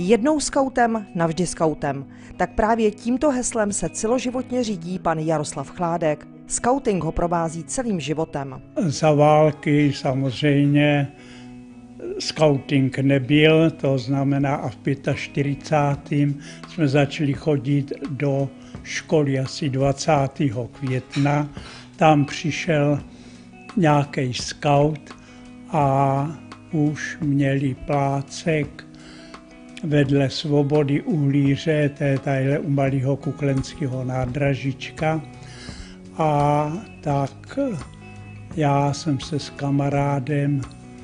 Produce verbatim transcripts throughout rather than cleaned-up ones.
Jednou skautem, navždy skautem. Tak právě tímto heslem se celoživotně řídí pan Jaroslav Chládek. Skauting ho provází celým životem. Za války samozřejmě skauting nebyl, to znamená a v čtyřicátém pátém jsme začali chodit do školy asi dvacátého května. Tam přišel nějaký skaut a už měli plácek vedle Svobody Uhlíře, to je tadyhle u malého Kuklenského nádražička. A tak já jsem se s kamarádem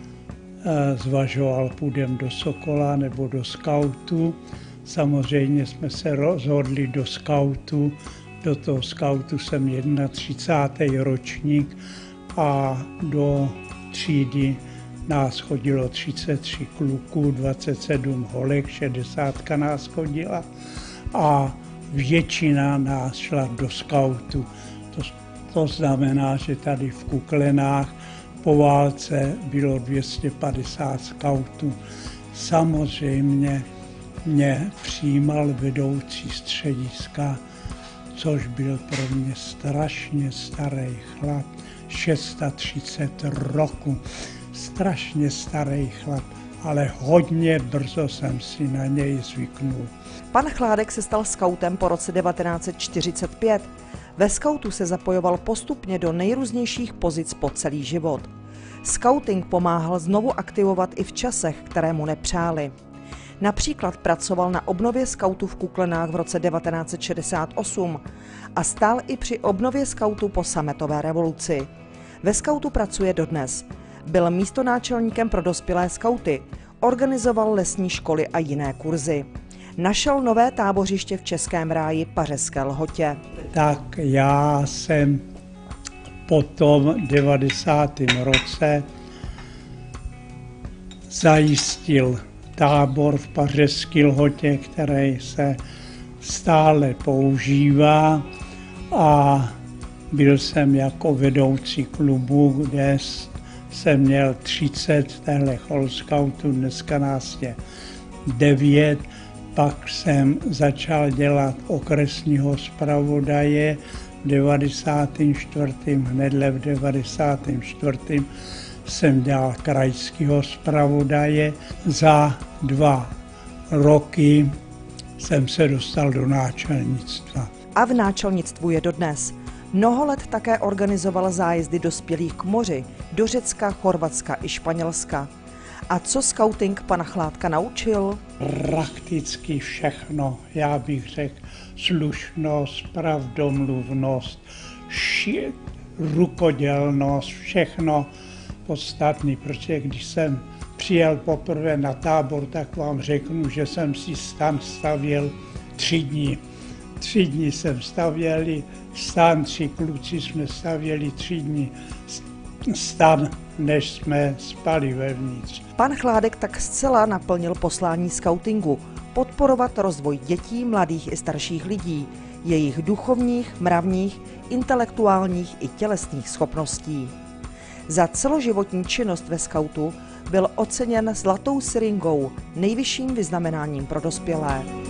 zvažoval, půjdem do Sokola nebo do skautu. Samozřejmě jsme se rozhodli do skautu. Do toho skautu jsem třicátý první ročník a do třídy nás chodilo třicet tři kluků, dvacet sedm holek, šedesát nás chodila a většina nás šla do skautu. To, to znamená, že tady v Kuklenách po válce bylo dvě stě padesát skautů. Samozřejmě mě přijímal vedoucí střediska, což byl pro mě strašně starý chlap, třicet šest roku. Strašně starý chlap, ale hodně brzo jsem si na něj zvyknul. Pan Chládek se stal skautem po roce devatenáct set čtyřicet pět. Ve skautu se zapojoval postupně do nejrůznějších pozic po celý život. Skauting pomáhal znovu aktivovat i v časech, které mu nepřáli. Například pracoval na obnově skautu v Kuklenách v roce devatenáct set šedesát osm a stál i při obnově skautu po sametové revoluci. Ve skautu pracuje dodnes. Byl místonáčelníkem pro dospělé skauty, organizoval lesní školy a jiné kurzy. Našel nové tábořiště v Českém ráji Pařeské Lhotě. Tak já jsem po tom devadesátém roce zajistil tábor v Pařeské Lhotě, který se stále používá a byl jsem jako vedoucí klubu, kde jsem měl třicet téhle cholskautů, dneska nás je devět. Pak jsem začal dělat okresního zpravodaje v devadesátém čtvrtém Hnedle v devadesátém čtvrtém jsem dělal krajského zpravodaje. Za dva roky jsem se dostal do náčelnictva. A v náčelnictvu je dodnes. Mnoho let také organizoval zájezdy dospělých k moři, do Řecka, Chorvatska i Španělska. A co skauting pana Chládka naučil? Prakticky všechno, já bych řekl, slušnost, pravdomluvnost, ši- rukodělnost, všechno podstatné, protože když jsem přijel poprvé na tábor, tak vám řeknu, že jsem si stan stavěl tři dny. Tři dny jsem stavěli stan, tři kluci jsme stavěli tři dny stan, než jsme spali vevnitř. Pan Chládek tak zcela naplnil poslání skautingu, podporovat rozvoj dětí, mladých i starších lidí, jejich duchovních, mravních, intelektuálních i tělesných schopností. Za celoživotní činnost ve skautu byl oceněn zlatou siringou, nejvyšším vyznamenáním pro dospělé.